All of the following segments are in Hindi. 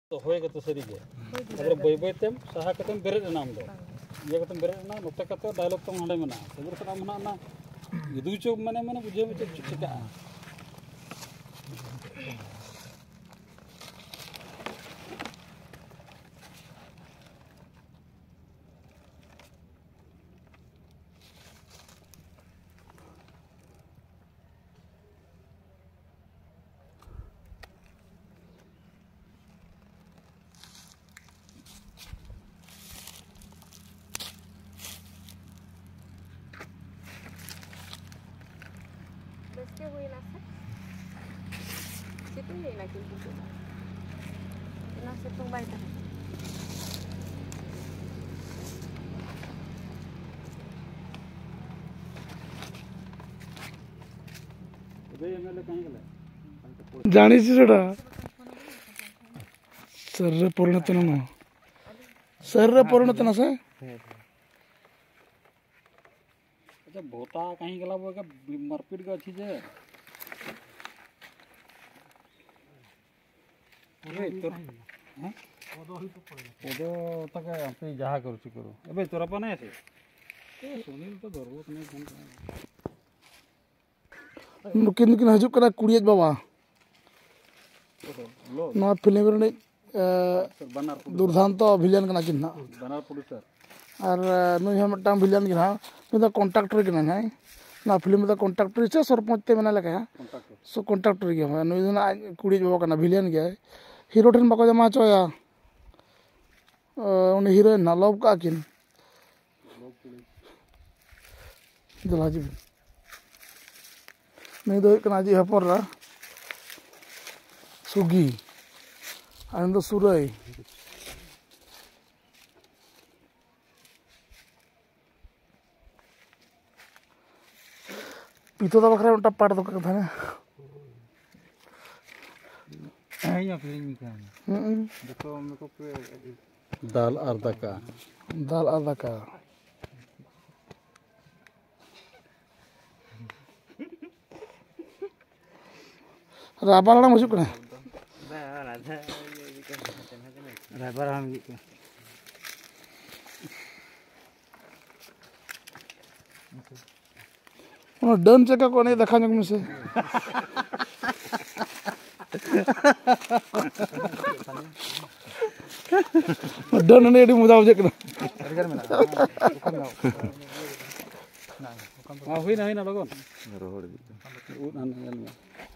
तो होएगा तो सरी गे अगर बय बय तेम सहा कतम बेरे नाम दो ये कतम बेरे ना नोते कते डायलॉग तम हंडे मना सबर करा मना ना इदु चो माने माने बुझे में चिका Meski huwi nasa, situ ni lagi gitu. Nasa tung baita. जानी सीटा सर्रे परिणतन न सर्रे परिणतन से अच्छा बोता कहीं गला वो का मरपीट का अच्छी जे अरे तो हैं ओदो तक आपे जहा करू छु करू अबे तोरा पने है सुनील तो दरबो नहीं फोन नुकिन नुकिन हजुक करा कुड़ियत बाबा ना फिल्म रे दुर्दांत विलेन कना किन ना बनार प्रोड्यूसर और नुई हम टाइम विलेन किन ना नुई द कॉन्ट्रैक्टर किन ना ना फिल्म द कॉन्ट्रैक्टर से सरपंच ते मना लगा सो कॉन्ट्रैक्टर के नुई ना कुड़ियत बाबा कना विलेन के हीरो ठन बाको जमा चोया उन हीरोइन ना लव का किन दुलाजी नहीं दो कना जी हपर रा सुगी आनंद सुरई पीतो दा बखरा उल्टा पाट दो कथा ने या फिल्म का देखो मेरे को दाल अर्धा का राबाला मजुक ना राबर हम डन चेका को नहीं देखा जग में से डन ने एडी मुदा बजे कना हां हुई ना लगन रोहड़ उ ना नेल में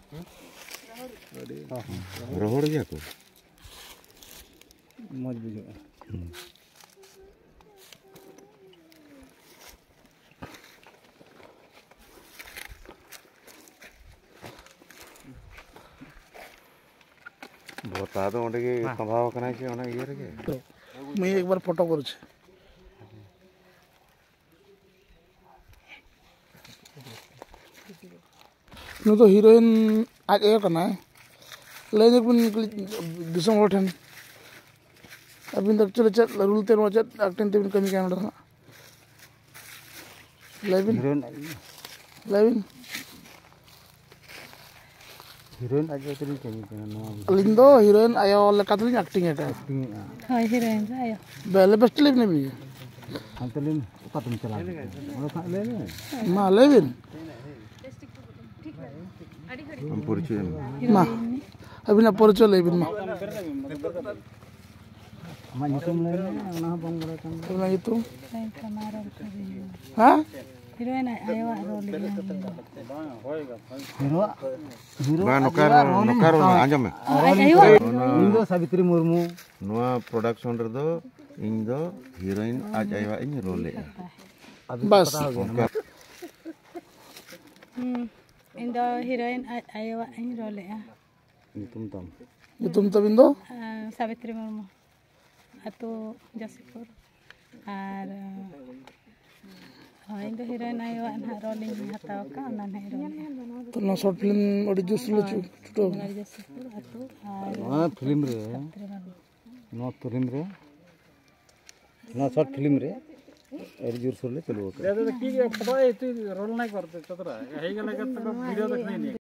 रोहड़ गया को मौज बुझो बता दो ओंडे के कभाव कना के ओना ये रे के मैं एक बार फोटो करू छे नु तो हीरोइन आज ए कना ले जक बिन दिसम होठन अबिन तक चले चल रूल ते नो चल एक्टिंग ते कमी का नडा लेविन हीरोइन आज तेरी कमी का नो लिंदो हीरोइन आयो लकातली एक्टिंग है हां हीरोइन आयो बेले बेस्ट लेविन भी हम तेलिन उका तुम चला ले ले मा लेविन हम परिचय मा अभी ना परिचय लेविन मा मा नितुम ले ना बंग बड़ा काम ना itu कमारो हां हीरोइन आयो रोल हीरो बा नकार आंजम में आयो इन दो सावित्री मुर्मू नोआ प्रोडक्शन रे दो इन दो हीरोइन आज आइवा इन रोले बस इन दो हीरोइन आयो इन रोल नितुम तब इन दो सावित्री मुर्मू अतो जसीपुर और इन दो हीरोइन आयो ना रोल इन हताव का ना हीरोइन तो ना शॉर्ट फिल्म ओडी जुस ले छुटो जसीपुर अतो और हां फिल्म रे नो फिल्म रे ना शॉर्ट फिल्म रे एडी जोर सोले चलो की फटो ए तू रोल नहीं करते ततरा हे गला का वीडियो देख नहीं